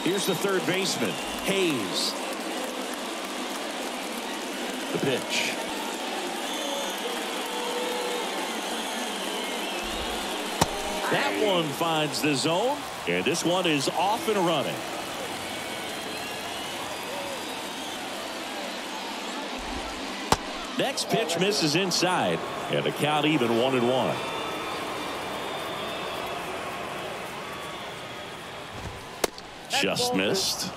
Here's the third baseman, Hayes. The pitch. That one finds the zone, and this one is off and running. Next pitch misses inside, and the count even 1-1. Just missed.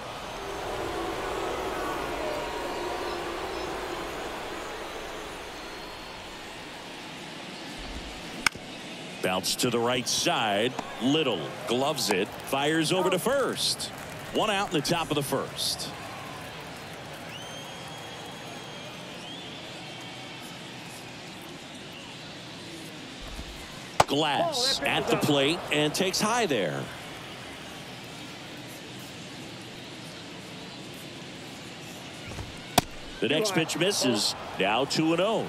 Bounce to the right side. Little gloves it. Fires over to first. One out in the top of the first. Glass at the plate and takes high there. The next pitch misses. Now 2-0.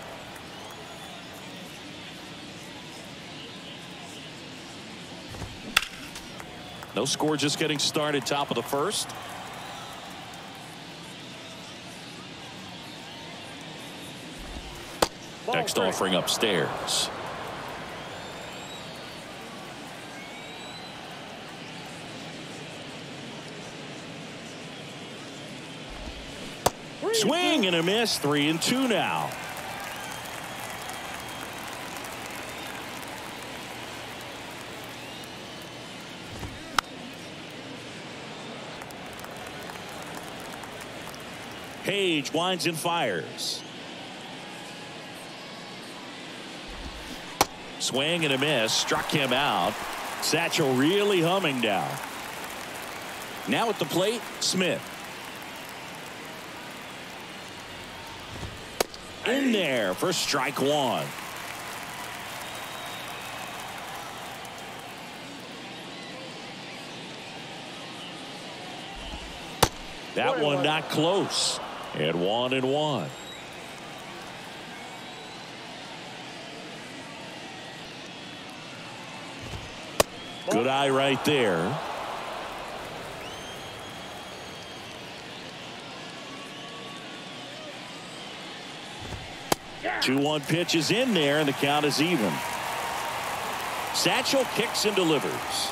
No score, just getting started, top of the first. Next offering upstairs. Swing and a miss. 3-2 now. Page winds and fires. Swing and a miss. Struck him out. Satchel really humming now. Now at the plate, Smith. In there for strike one. That one not close. And 1-1. Good eye right there. Yeah. 2-1 pitch is in there, and the count is even. Satchel kicks and delivers.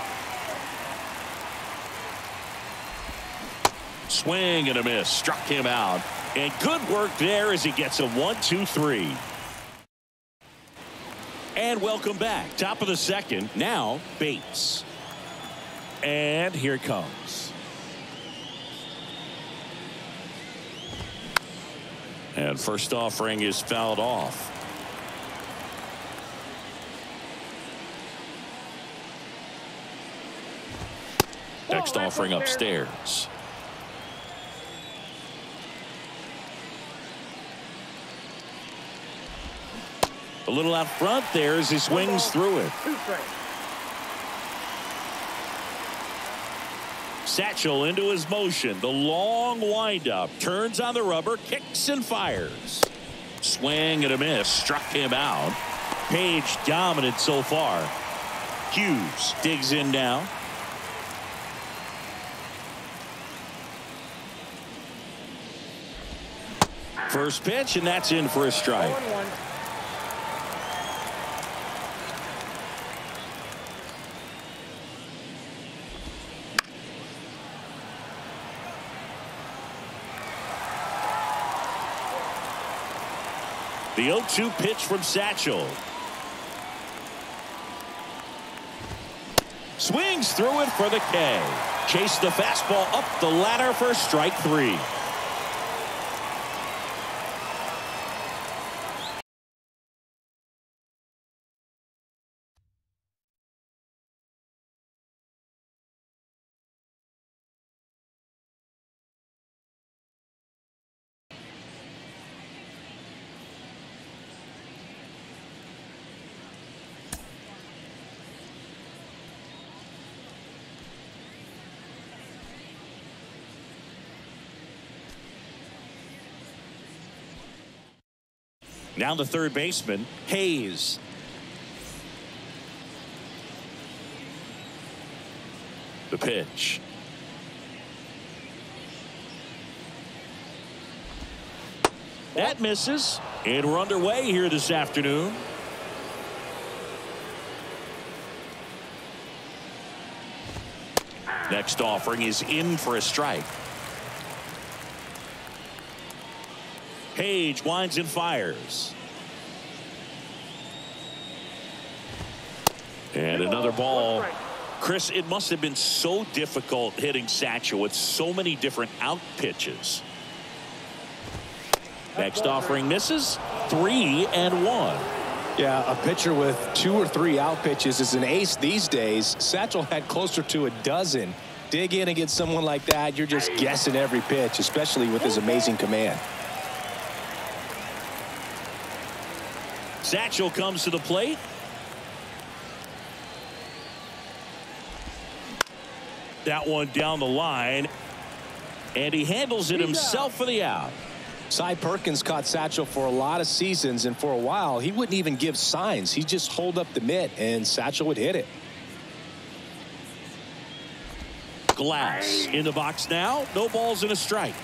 Swing and a miss. Struck him out. And good work there as he gets a 1-2-3. And welcome back. Top of the second. Now Bates. And here it comes. And first offering is fouled off. Next offering upstairs. A little out front there as he swings through it. Satchel into his motion. The long windup. Turns on the rubber. Kicks and fires. Swing and a miss. Struck him out. Page dominant so far. Hughes digs in now. First pitch, and that's in for a strike. The 0-2 pitch from Satchel. Swings through it for the K. Chase the fastball up the ladder for strike three. Now the third baseman, Hayes. The pitch. That misses. And we're underway here this afternoon. Next offering is in for a strike. Page winds and fires. And another ball. Chris, it must have been so difficult hitting Satchel with so many different out pitches. Next offering misses. 3-1. Yeah, a pitcher with 2 or 3 out pitches is an ace these days. Satchel had closer to a dozen. Dig in and get someone like that, you're just guessing every pitch, especially with his amazing command. Satchel comes to the plate. That one down the line. And he handles it himself for the out. Cy Perkins caught Satchel for a lot of seasons, and for a while he wouldn't even give signs. He'd just hold up the mitt and Satchel would hit it. Glass in the box now. No balls and a strike.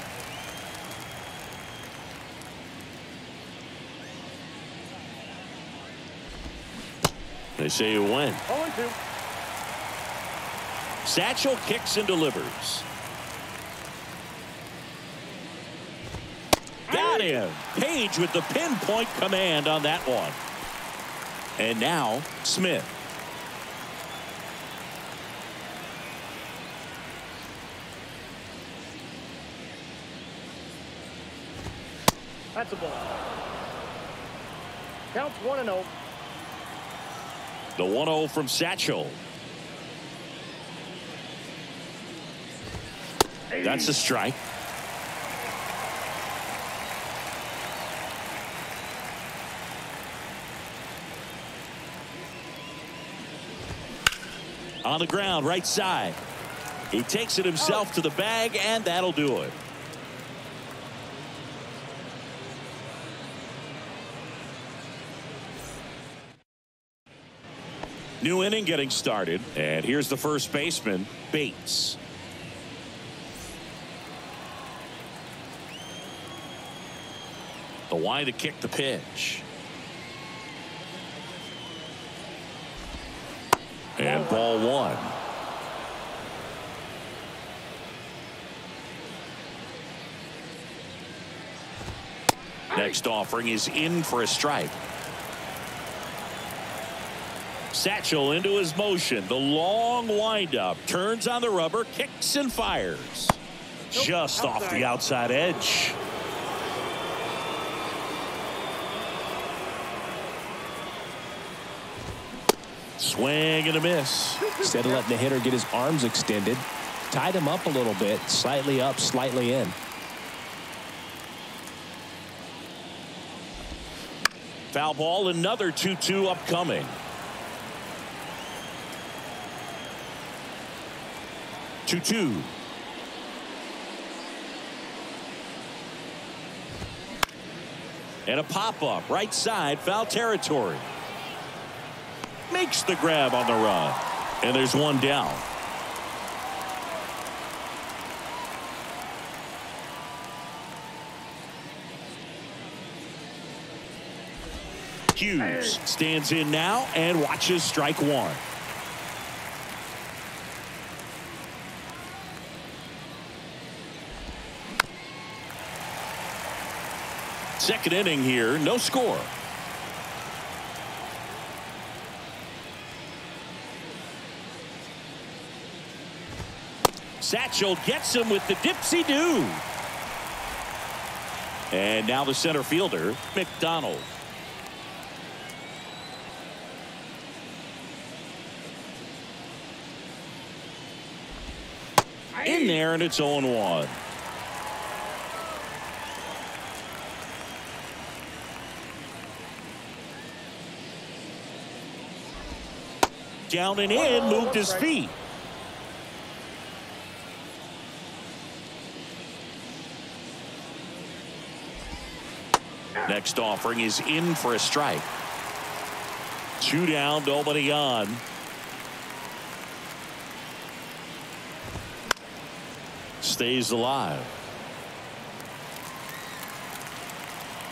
They say you win. 0-2. Satchel kicks and delivers. Got him. Page with the pinpoint command on that one. And now Smith. That's a ball. Counts 1-0. The 1-0 from Satchel. That's a strike. On the ground, right side. He takes it himself to the bag, and that'll do it. New inning getting started, and here's the first baseman, Bates. The wide to kick the pitch. And ball 1. Next offering is in for a strike. Satchel into his motion. The long windup. Turns on the rubber. Kicks and fires. Just off the outside edge. Swing and a miss. Instead of letting the hitter get his arms extended, tied him up a little bit. Slightly up, slightly in. Foul ball. Another 2-2 upcoming. 2-2. And a pop-up right side, foul territory. Makes the grab on the run. And there's one down. Hughes stands in now and watches strike 1. Second inning here, no score. Satchel gets him with the dipsy-do. And now the center fielder, McDonald. In there, and it's 0-1. Down and in, moved his feet. Next offering is in for a strike. 2 down, nobody on. Stays alive.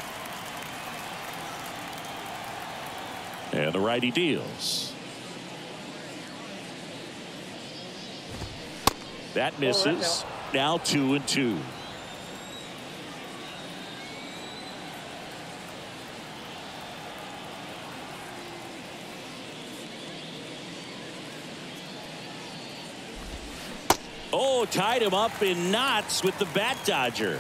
And the righty deals. That misses. Now 2-2. Oh, tied him up in knots with the bat dodger.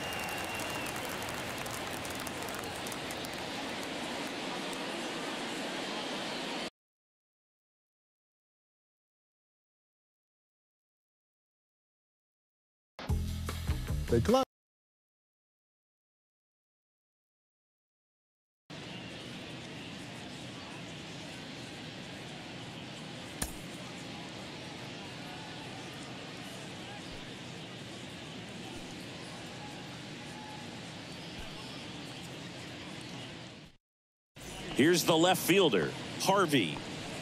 The glove. Here's the left fielder, Harvey.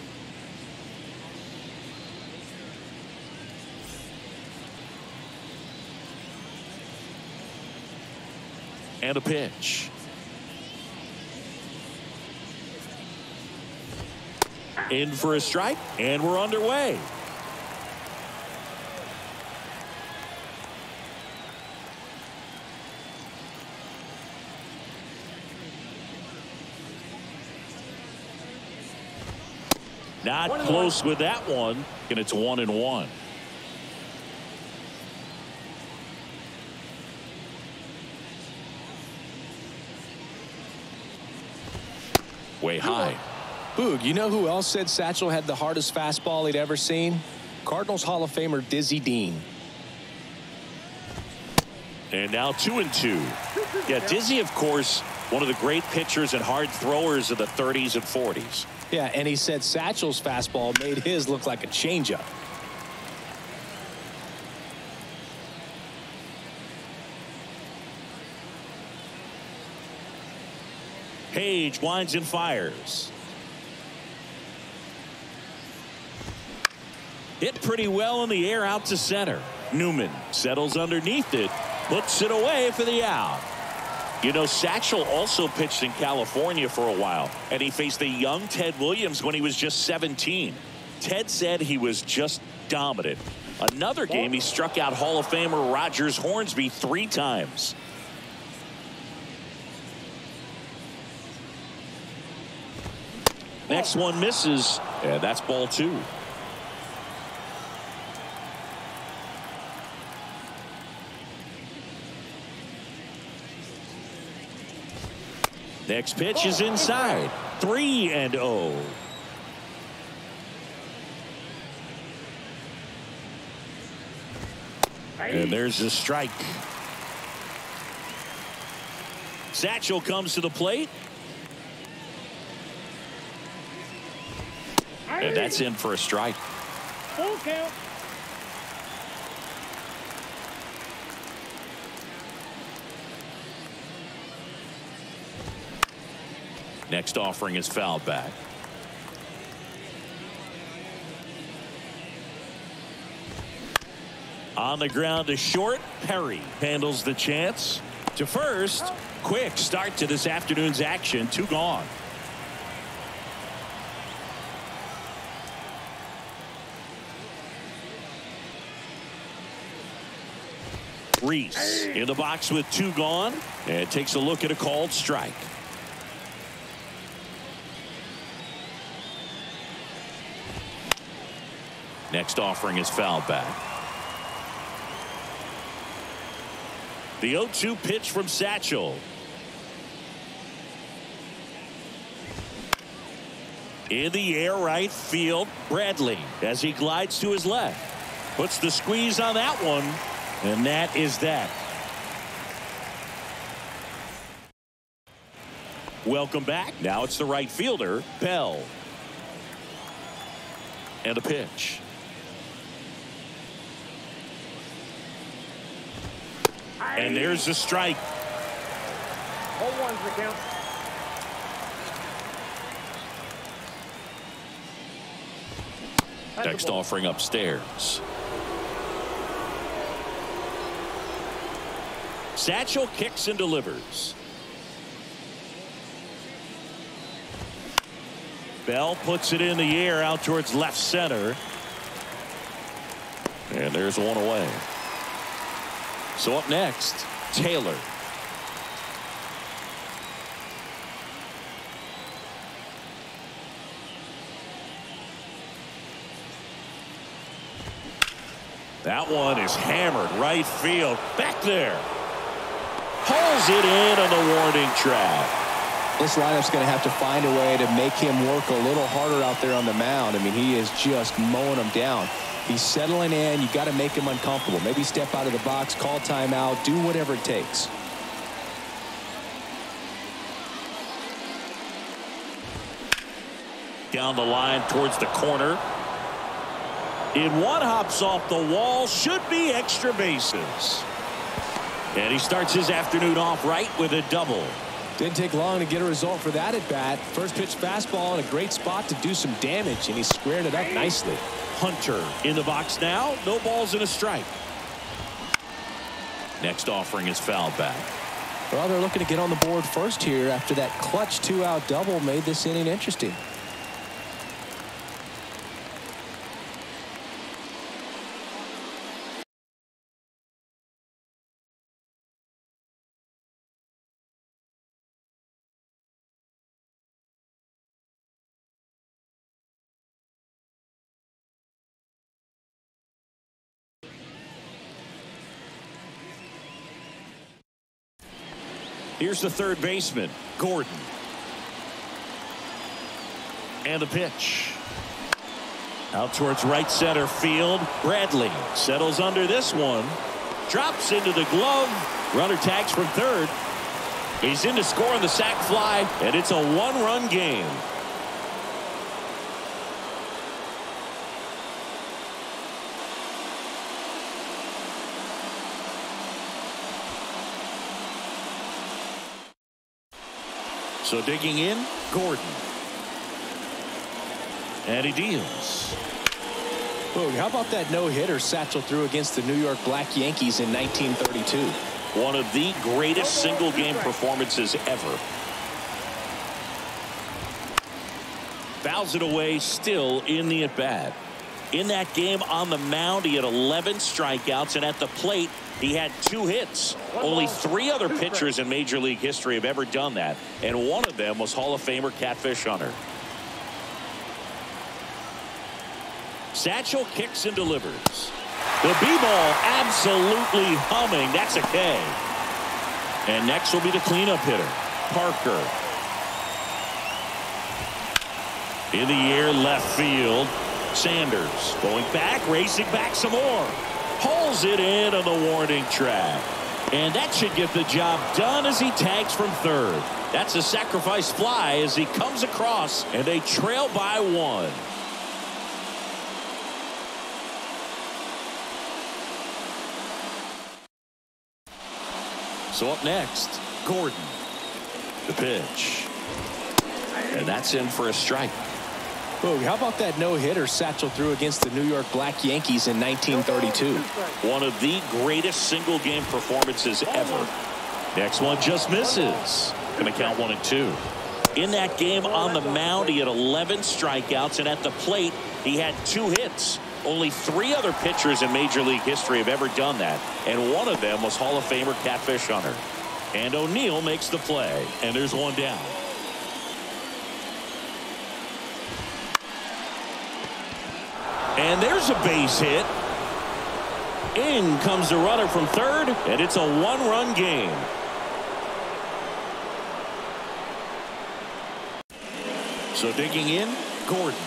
And a pitch. In for a strike, and we're underway. Not close with that one, and it's 1-1. Way high. Boog, you know who else said Satchel had the hardest fastball he'd ever seen? Cardinals Hall of Famer Dizzy Dean. And now 2-2. Yeah, Dizzy, of course, one of the great pitchers and hard throwers of the 30s and 40s. Yeah, and he said Satchel's fastball made his look like a changeup. Page winds and fires. Hit pretty well in the air out to center. Newman settles underneath it, puts it away for the out. You know, Satchel also pitched in California for a while, and he faced the young Ted Williams when he was just 17. Ted said he was just dominant. Another game, he struck out Hall of Famer Rogers Hornsby 3 times. Next one misses, and that's ball 2. Next pitch is inside. 3-0. And there's a strike. Satchel comes to the plate. And that's in for a strike. Full count. Next offering is fouled back. On the ground to short. Perry handles the chance to first. Quick start to this afternoon's action. 2 gone. Reese in the box with 2 gone, and takes a look at a called strike. Next offering is fouled back. The 0-2 pitch from Satchel. In the air right field, Bradley as he glides to his left. Puts the squeeze on that one, and that is that. Welcome back. Now it's the right fielder, Bell. And a pitch. And there's the strike. 0-1's the count. Next offering upstairs. Satchel kicks and delivers. Bell puts it in the air out towards left center. And there's one away. So up next, Taylor. That one is hammered right field. Back there. Pulls it in on the warning track. This lineup's going to have to find a way to make him work a little harder out there on the mound. I mean, he is just mowing them down. He's settling in. You got to make him uncomfortable. Maybe step out of the box, call timeout, do whatever it takes. Down the line towards the corner. In one, hops off the wall. Should be extra bases. And he starts his afternoon off right with a double. Didn't take long to get a result for that at bat. First pitch fastball in a great spot to do some damage, and he squared it up nicely. Hunter in the box now. No balls and a strike. Next offering is fouled back. Well, they're looking to get on the board first here after that clutch 2-out double made this inning interesting. Here's the third baseman, Gordon. And the pitch. Out towards right center field. Bradley settles under this one. Drops into the glove. Runner tags from third. He's in to score on the sac fly, and it's a one-run game. So digging in, Gordon. And he deals. Boog, how about that no-hitter Satchel threw against the New York Black Yankees in 1932? One of the greatest single-game performances ever. Fouls it away, still in the at-bat. In that game on the mound, he had 11 strikeouts, and at the plate, he had 2 hits. Only 3 other pitchers in Major League history have ever done that, and one of them was Hall of Famer Catfish Hunter. Satchel kicks and delivers. The B-ball absolutely humming. That's a K. And next will be the cleanup hitter, Parker. In the air, left field. Sanders going back, racing back some more. Pulls it in on the warning track. And that should get the job done as he tags from third. That's a sacrifice fly as he comes across, and they trail by 1. So up next, Gordon. The pitch. And that's in for a strike. Boog, how about that no-hitter Satchel threw against the New York Black Yankees in 1932? One of the greatest single-game performances ever. Next one just misses. Going to count 1 and 2. In that game on the mound, he had 11 strikeouts, and at the plate, he had 2 hits. Only 3 other pitchers in Major League history have ever done that, and one of them was Hall of Famer Catfish Hunter. And O'Neill makes the play, and there's one down. And there's a base hit. In comes the runner from third, and it's a 1-run game. So digging in, Gordon.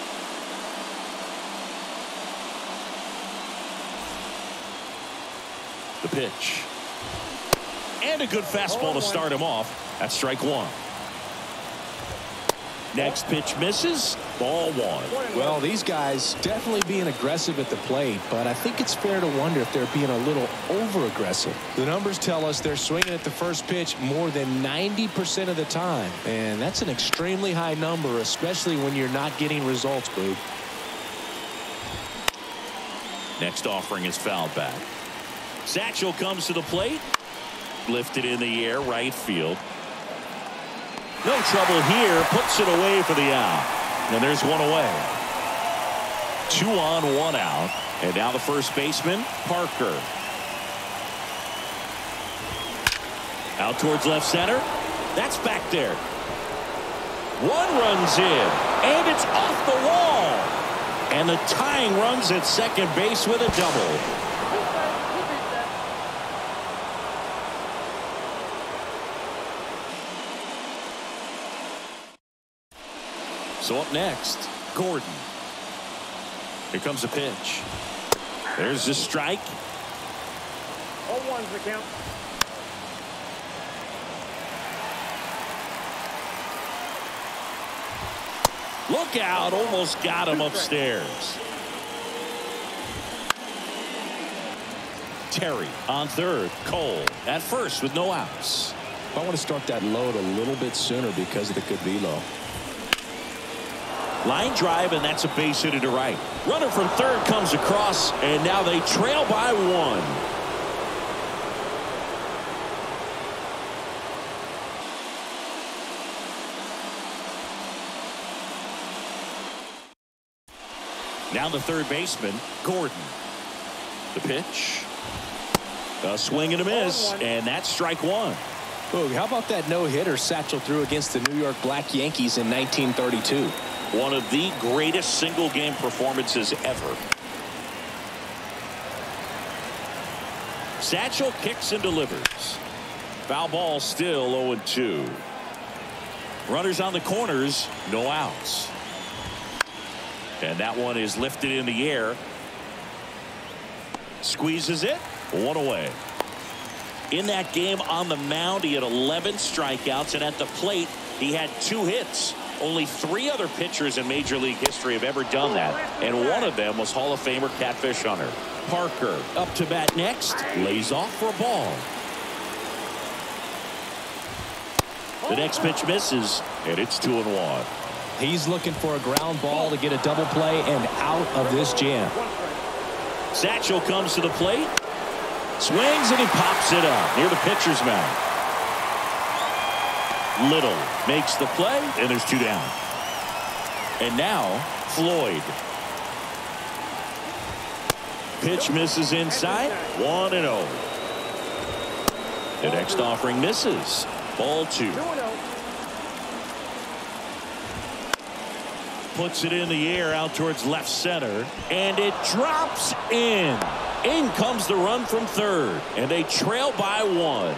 The pitch. And a good fastball to start him off. That's strike 1. Next pitch misses. Ball 1. Well, these guys definitely being aggressive at the plate, but I think it's fair to wonder if they're being a little over-aggressive. The numbers tell us they're swinging at the first pitch more than 90% of the time, and that's an extremely high number, especially when you're not getting results, Boog. Next offering is fouled back. Satchel comes to the plate. Lifted in the air, right field. No trouble here. Puts it away for the out. And there's one away. 2 on, 1 out. And now the first baseman, Parker. Out towards left center. That's back there. 1 run's in. And it's off the wall. And the tying runs at second base with a double. So up next, Gordon. Here comes a pitch. There's the strike. 0-1's the count. Look out, almost got him upstairs. Terry on third. Cole at first with no outs. I want to start that load a little bit sooner because of the good velo. Line drive, and that's a base hit to right. Runner from third comes across, and now they trail by 1. Now the third baseman, Gordon. The pitch. A swing and a miss, and that's strike 1. Boog, how about that no-hitter Satchel threw against the New York Black Yankees in 1932? One of the greatest single-game performances ever. Satchel kicks and delivers. Foul ball, still 0-2. Runners on the corners, no outs. And that one is lifted in the air. Squeezes it, 1 away. In that game on the mound, he had 11 strikeouts, and at the plate, he had 2 hits. Only 3 other pitchers in Major League history have ever done that, and one of them was Hall of Famer Catfish Hunter. Parker up to bat next, lays off for a ball. The next pitch misses, and it's 2-1. He's looking for a ground ball to get a double play and out of this jam. Satchel comes to the plate, swings, and he pops it up near the pitcher's mound. Little makes the play, and there's 2 down. And now Floyd. Pitch misses inside, 1-0. The next offering misses. Ball 2. 2-0. Puts it in the air out towards left center, and it drops in. In comes the run from third, and they trail by 1.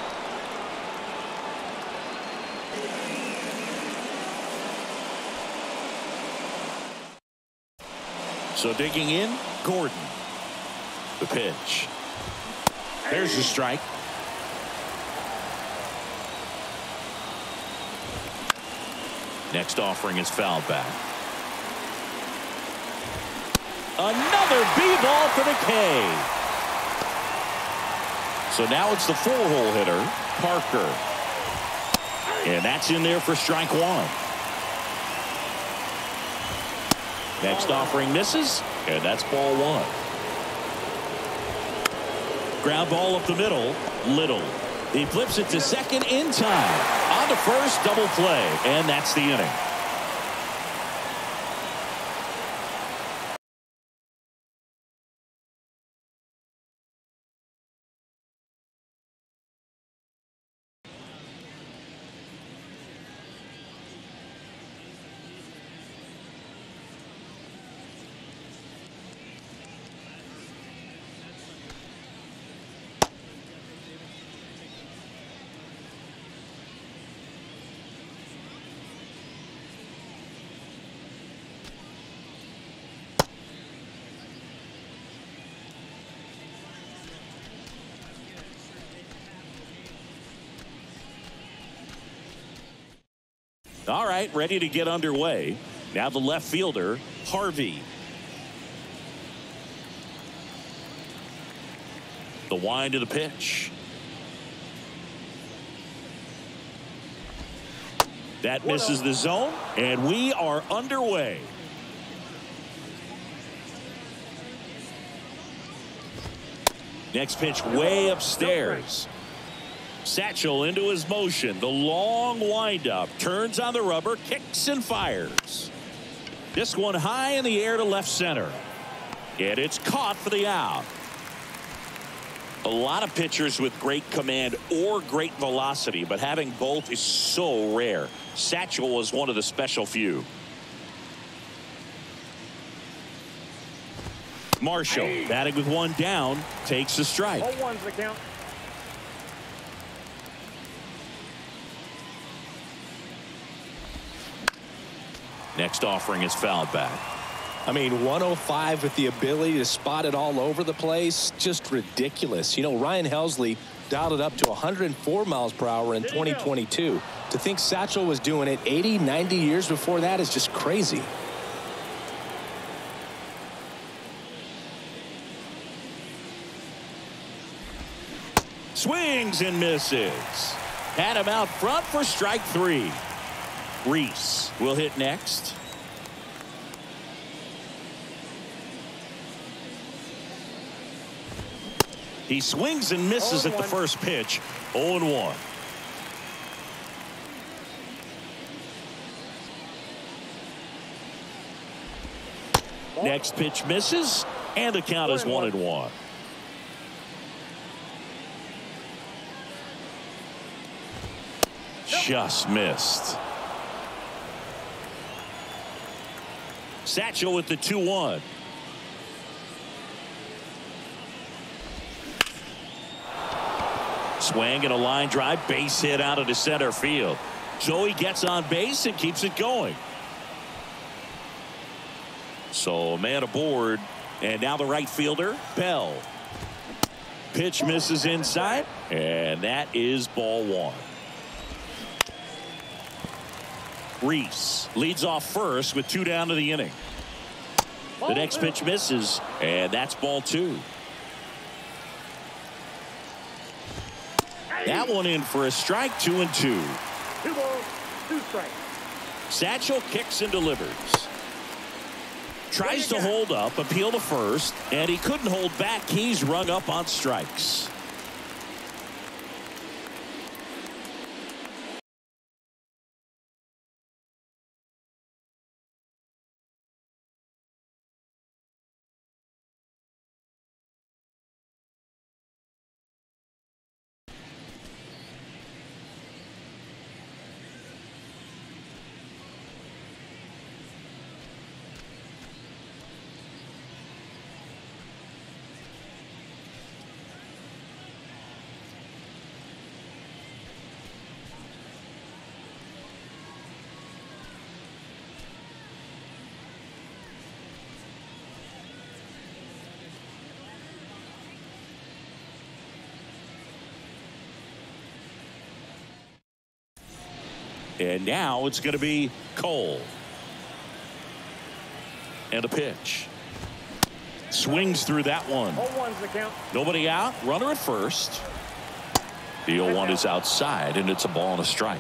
So digging in, Gordon. The pitch. There's the strike. Next offering is fouled back. Another B-ball for the K. So now it's the 4-hole hitter, Parker. And that's in there for strike 1. Next offering misses, and that's ball 1. Ground ball up the middle, Little. He flips it to second in time. On to first, double play, and that's the inning. All right, ready to get underway. Now the left fielder, Harvey. The wind of the pitch. That misses the zone, and we are underway. Next pitch way upstairs. Satchel into his motion. The long windup. Turns on the rubber. Kicks and fires. This one high in the air to left center. And it's caught for the out. A lot of pitchers with great command or great velocity, but having both is so rare. Satchel was one of the special few. Marshall batting with one down, takes the strike. 0-1's the count. Next offering is fouled back. I mean, 105 with the ability to spot it all over the place. Just ridiculous. You know, Ryan Helsley dialed it up to 104 miles per hour in 2022. To think Satchel was doing it 80, 90 years before that is just crazy. Swings and misses. Had him out front for strike 3. Reese will hit next. He swings and misses at the first pitch. 0-1. Next pitch misses, and the count is 1-1. Just missed. Satchel with the 2-1. Swing and a line drive, base hit out into center field. Joey gets on base and keeps it going. So a man aboard, and now the right fielder, Bell. Pitch misses inside, and that is ball 1. Reese leads off first with 2 down to the inning. The next pitch misses, and that's ball 2. That one in for a strike. 2-2. 2 balls, 2 strikes. Satchel kicks and delivers. Tries to hold up, appeal to first, and he couldn't hold back. He's rung up on strikes. And now it's going to be Cole. And a pitch. Swings through that one. 0-1's the count. Nobody out. Runner at first. The 0-1 is outside, and it's a ball and a strike.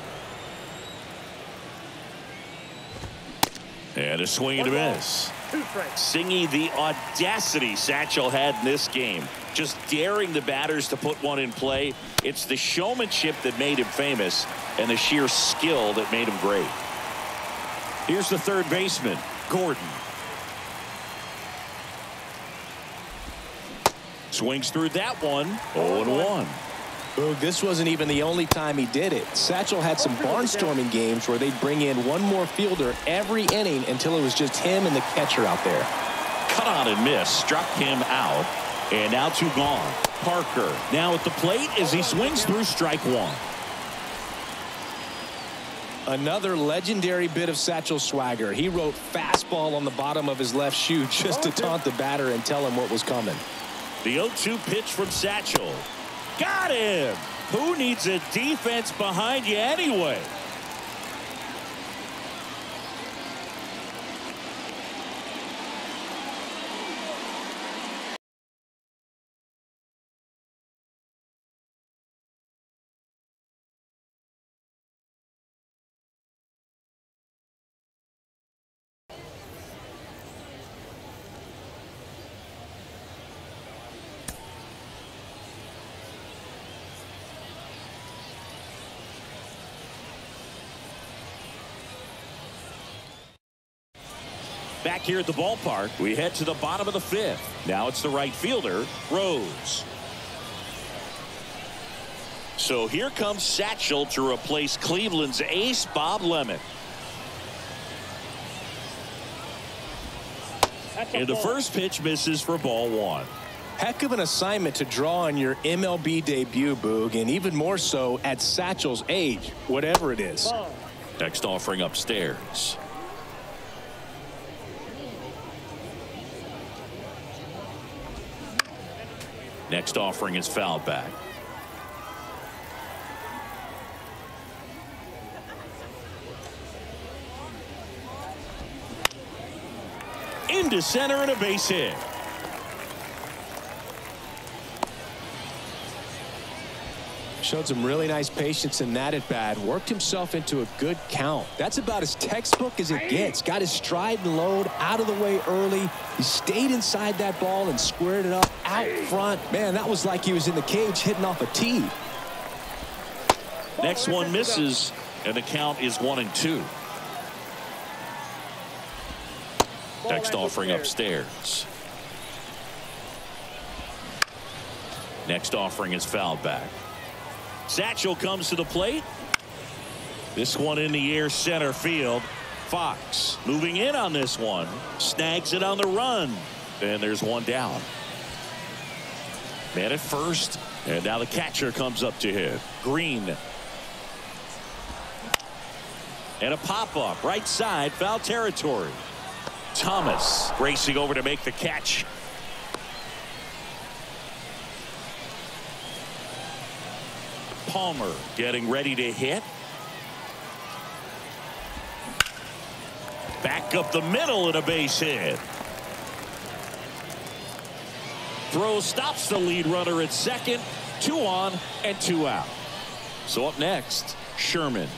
And a swing and a miss. 2 strikes. Singy, the audacity Satchel had in this game. Just daring the batters to put one in play. It's the showmanship that made him famous and the sheer skill that made him great. Here's the third baseman, Gordon. Swings through that one. 0-1. Boog, this wasn't even the only time he did it. Satchel had some barnstorming games where they'd bring in one more fielder every inning until it was just him and the catcher out there. Cut on and miss. Struck him out. And now 2 gone. Parker now at the plate as he swings through strike 1. Another legendary bit of Satchel swagger. He wrote fastball on the bottom of his left shoe just to taunt the batter and tell him what was coming. The 0-2 pitch from Satchel. Got him. Who needs a defense behind you anyway? Back here at the ballpark, we head to the bottom of the fifth. Now it's the right fielder, Rose. So here comes Satchel to replace Cleveland's ace, Bob Lemon. And the first pitch misses for ball one. Heck of an assignment to draw on your MLB debut, Boog, and even more so at Satchel's age, whatever it is. Next offering upstairs. Next offering is fouled back. Into center and a base hit. Showed some really nice patience in that at bat. Worked himself into a good count. That's about as textbook as it gets. Got his stride and load out of the way early. He stayed inside that ball and squared it up out front. Man, that was like he was in the cage hitting off a tee. Next one misses, and the count is 1-2. Next offering upstairs. Next offering is fouled back. Satchel comes to the plate. This one in the air center field. Fox moving in on this one. Snags it on the run. And there's one down. Man at first. And now the catcher comes up to hit. Green. And a pop-up right side, foul territory. Thomas racing over to make the catch. Palmer getting ready to hit. Back up the middle and a base hit. Throw stops the lead runner at second. 2 on and 2 out. So up next, Sherman.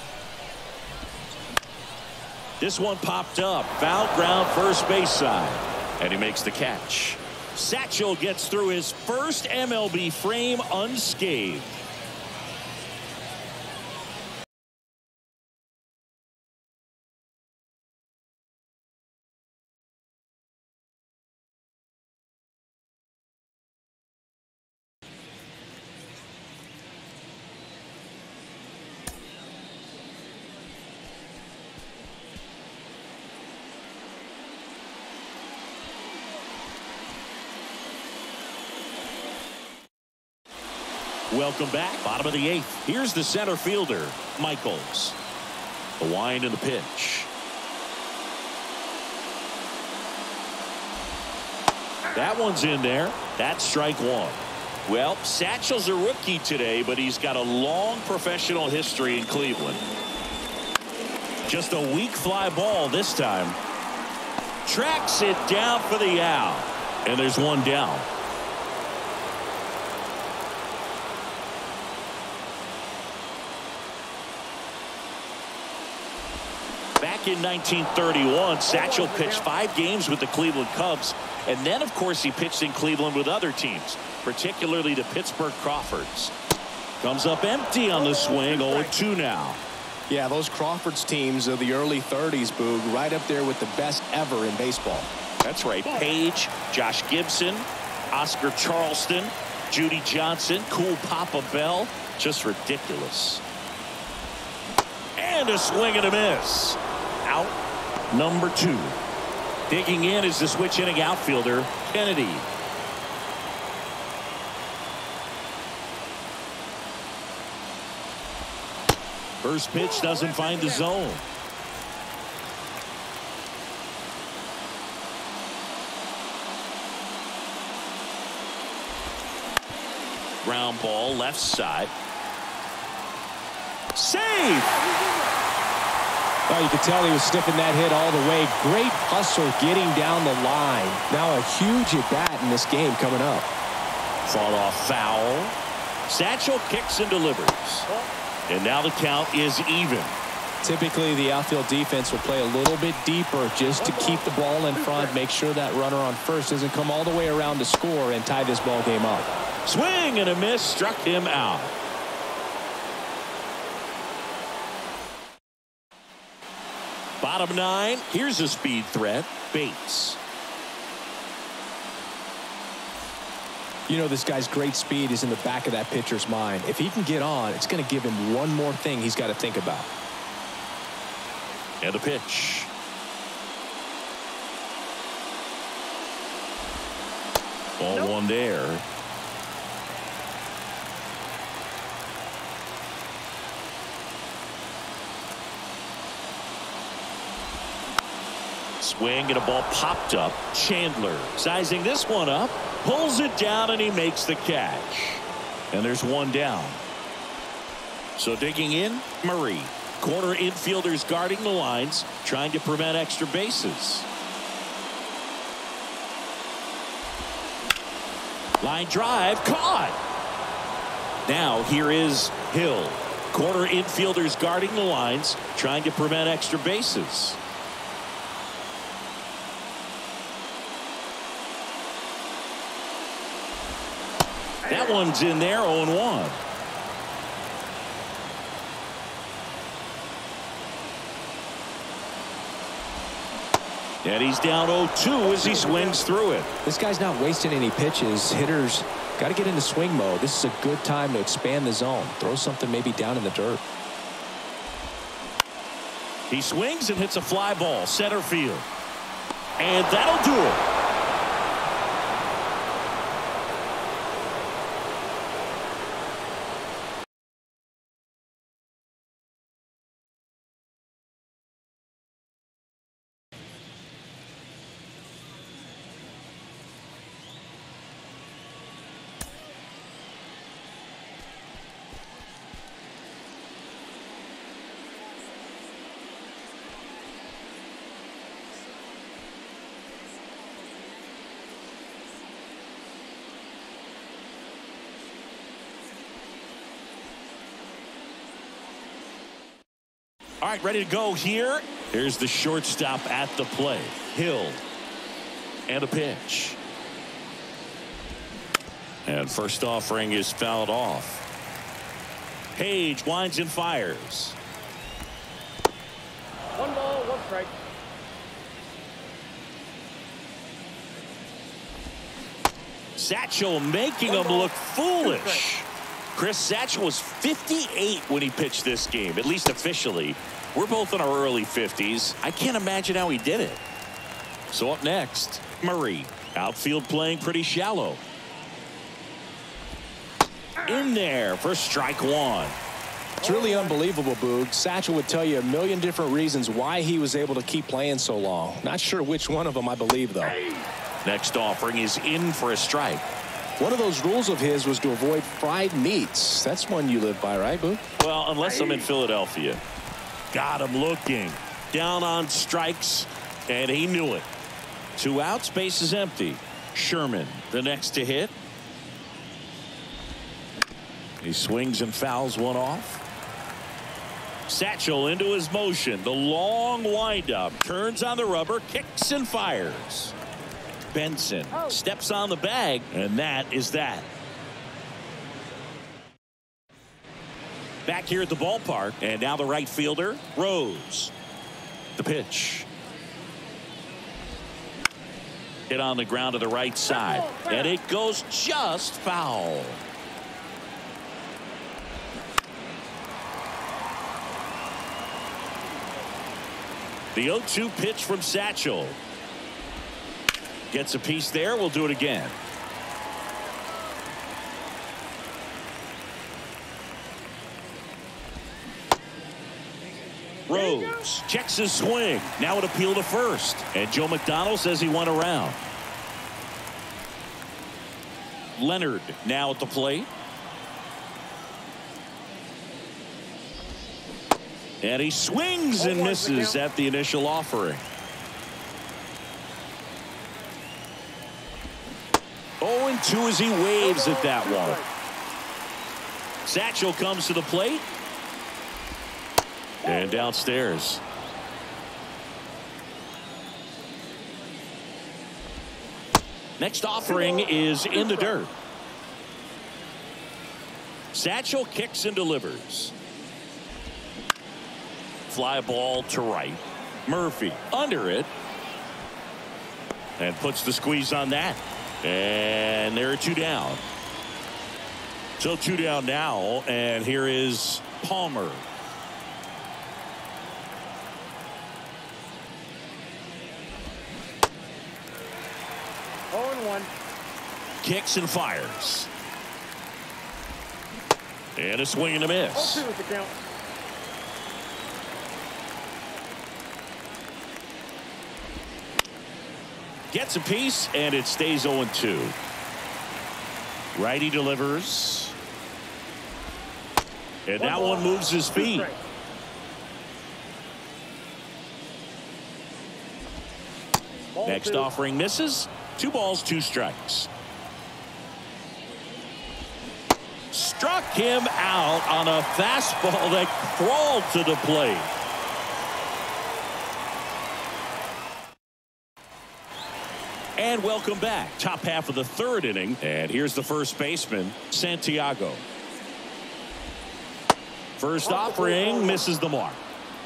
This one popped up. Foul ground first base side. And he makes the catch. Satchel gets through his first MLB frame unscathed. Welcome back. Bottom of the 8th. Here's the center fielder, Michaels. The wind and the pitch. That one's in there. That's strike one. Well, Satchel's a rookie today, but he's got a long professional history in Cleveland. Just a weak fly ball this time. Tracks it down for the out. And there's one down. Back in 1931, Satchel pitched 5 games with the Cleveland Cubs, and then, of course, he pitched in Cleveland with other teams, particularly the Pittsburgh Crawfords. Comes up empty on the swing, 0-2 now. Yeah, those Crawfords teams of the early 30s, Boog, right up there with the best ever in baseball. That's right. Page, Josh Gibson, Oscar Charleston, Judy Johnson, Cool Papa Bell. Just ridiculous. And a swing and a miss. Out number 2. Digging in is the switch inning outfielder, Kennedy. First pitch doesn't find the zone. Ground ball left side. Save! Well, you could tell he was sniffing that hit all the way. Great hustle getting down the line. Now a huge at-bat in this game coming up. Fought off foul. Satchel kicks and delivers. And now the count is even. Typically, the outfield defense will play a little bit deeper just to keep the ball in front, make sure that runner on first doesn't come all the way around to score and tie this ball game up. Swing and a miss, struck him out. Bottom 9. Here's a speed threat. Bates. You know, this guy's great speed is in the back of that pitcher's mind. If he can get on, it's going to give him one more thing he's got to think about. And a pitch. Ball one there. Swing and a ball popped up. Chandler sizing this one up. Pulls it down and he makes the catch. And there's one down. So digging in, Murray. Corner infielders guarding the lines, trying to prevent extra bases. Line drive, caught. Now here is Hill. Corner infielders guarding the lines, trying to prevent extra bases. That one's in there, 0-1. And he's down 0-2 as he swings through it. This guy's not wasting any pitches. Hitters got to get into swing mode. This is a good time to expand the zone. Throw something maybe down in the dirt. He swings and hits a fly ball center field. And that'll do it. All right, ready to go here. Here's the shortstop at the plate. Hill. And a pitch. And first offering is fouled off. Page winds and fires. 1 ball, 1 strike. Satchel making him look foolish. Chris Satchel was 58 when he pitched this game, at least officially. We're both in our early 50s. I can't imagine how he did it. So up next, Murray. Outfield playing pretty shallow. In there for strike one. It's really unbelievable, Boog. Satchel would tell you a million different reasons why he was able to keep playing so long. Not sure which one of them I believe, though. Next offering is in for a strike. One of those rules of his was to avoid fried meats. That's one you live by, right, Boog? Well, unless I'm in Philadelphia. Got him looking. Down on strikes, and he knew it. 2 outs, base is empty. Sherman, the next to hit. He swings and fouls one off. Satchel into his motion. The long windup. Turns on the rubber, kicks and fires. Benson steps on the bag, and that is that. Back here at the ballpark, and now the right fielder, Rose. The pitch. Hit on the ground to the right side, and it goes just foul. The 0-2 pitch from Satchel. Gets a piece there. We'll do it again. Rose checks his swing. Now an appeal to first. And Joe McDonald says he went around. Leonard now at the plate. And he swings and misses at the initial offering. 0-2 as he waves at that one. Satchel comes to the plate. And downstairs. Next offering is in the dirt. Satchel kicks and delivers. Fly ball to right. Murphy under it. And puts the squeeze on that. And there are 2 down. So 2 down now. And here is Palmer. Oh, 1. Kicks and fires. And a swing and a miss. 0-2 is the count. Gets a piece, and it stays 0-2. Righty delivers. And that one moves his feet. Next offering misses. 2 balls, 2 strikes. Struck him out on a fastball that crawled to the plate. And welcome back. Top half of the 3rd inning. And here's the first baseman, Santiago. First offering misses the mark.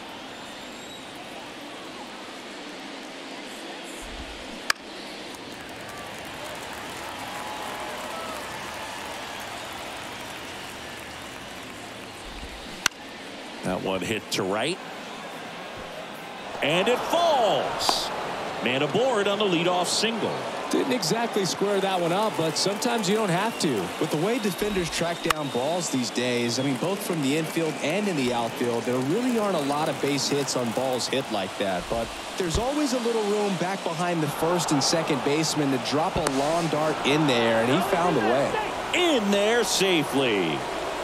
That one hit to right. And it falls. Man aboard on the leadoff single. Didn't exactly square that one up, but sometimes you don't have to. With the way defenders track down balls these days, I mean, both from the infield and in the outfield, there really aren't a lot of base hits on balls hit like that. But there's always a little room back behind the first and second baseman to drop a lawn dart in there, and he found a way. In there safely.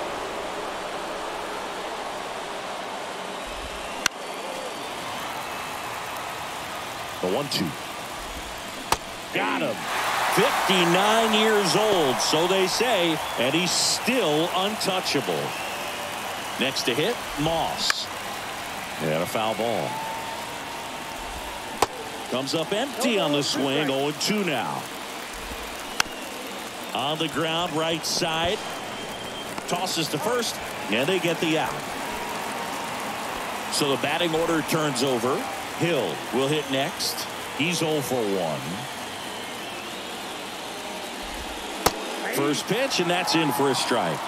The 1-2. Got him. 59 years old, so they say, and he's still untouchable. Next to hit, Moss. And a foul ball. Comes up empty on the swing. 0-2 now. On the ground, right side. Tosses to first, and they get the out. So the batting order turns over. Hill will hit next. He's 0 for 1. First pitch, and that's in for a strike.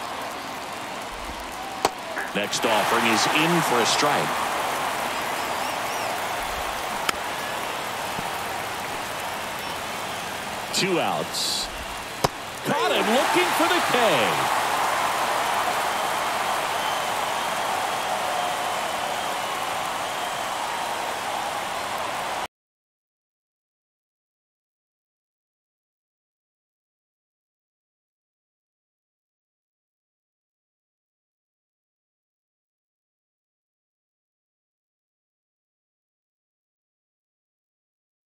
Next offering is in for a strike. Two outs. Caught him looking for the K.